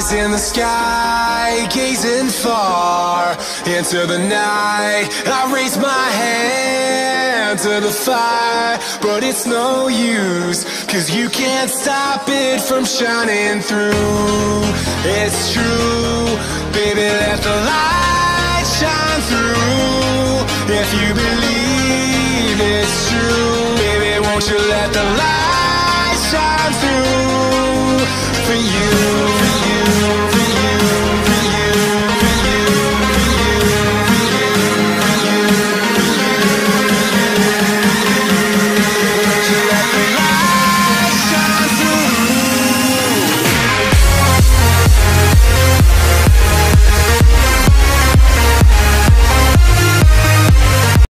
Eyes in the sky, gazing far into the night. I raise my hand to the fire, but it's no use, 'cause you can't stop it from shining through. It's true, baby, let the light shine through. If you believe it's true, baby, won't you let the light shine through for you?